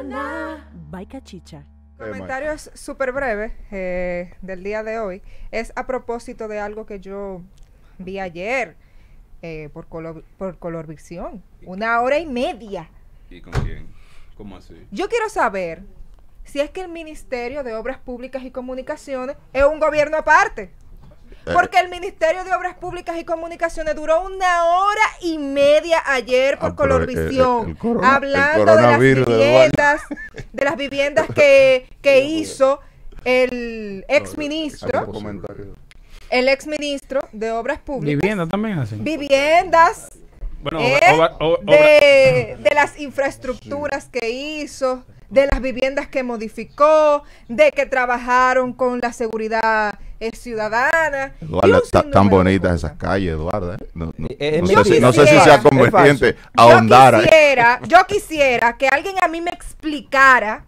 mañana. Bye, cachicha. Comentario es súper breve del día de hoy. Es a propósito de algo que yo vi ayer por Colorvisión. 1 hora y media. ¿Y con quién? ¿Cómo así? Yo quiero saber si es que el Ministerio de Obras Públicas y Comunicaciones es un gobierno aparte. Porque el Ministerio de Obras Públicas y Comunicaciones duró 1 hora y media ayer por Colorvisión, hablando de las viviendas que hizo el exministro de Obras Públicas. Viviendas también hacen. Viviendas. Bueno, de las infraestructuras que hizo, de las viviendas que modificó, de que trabajaron con la seguridad ciudadana. Eduardo, tan bonitas esas calles, Eduardo. No sé si sea quisiera- conveniente ahondar ahí. Yo quisiera que alguien a mí me explicara,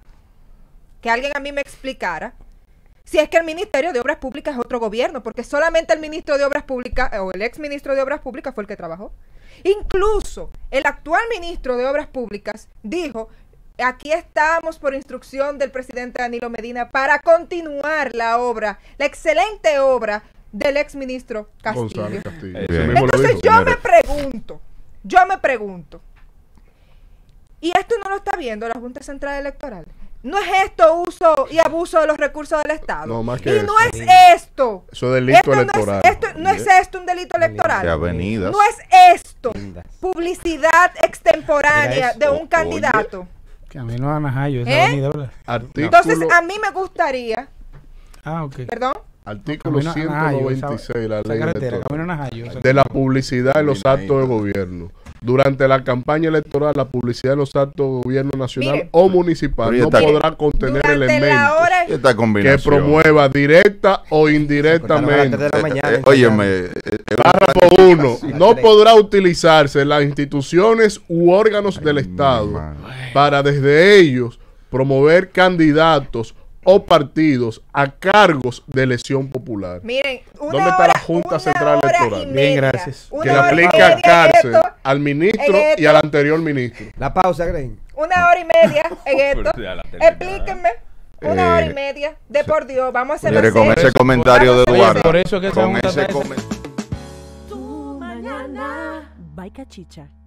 si es que el Ministerio de Obras Públicas es otro gobierno, porque solamente el ministro de Obras Públicas o el ex ministro de Obras Públicas fue el que trabajó. Incluso el actual ministro de Obras Públicas dijo: aquí estamos por instrucción del presidente Danilo Medina para continuar la obra, la excelente obra del ex ministro Castillo. Entonces yo me pregunto, ¿y esto no lo está viendo la Junta Central Electoral? ¿No es esto uso y abuso de los recursos del Estado? No, más que y eso. no es esto. Eso es delito electoral. No es esto un delito electoral. De avenidas. No es esto publicidad extemporánea de un candidato. Que a mí no dan ajayo esa avenida, ¿verdad? Entonces a mí me gustaría. Perdón. Artículo 196 la ley electoral, de de la publicidad en los actos de gobierno. Durante la campaña electoral, la publicidad en los actos de gobierno nacional o municipal no podrá contener elementos que promueva directa o indirectamente. Óyeme, Párrafo 1. No podrá utilizarse en las instituciones u órganos del Estado para desde ellos promover candidatos o partidos a cargos de elección popular. Miren, ¿dónde está la Junta Central Electoral? Bien, gracias. Que le aplica cárcel al ministro y al anterior ministro. La pausa, Green. 1 hora y media en esto. Explíquenme. 1 hora y media. De por Dios, vamos a hacer con ese comentario de Eduardo. Por eso que con ese comentario. Tu mañana. Bye, cachicha.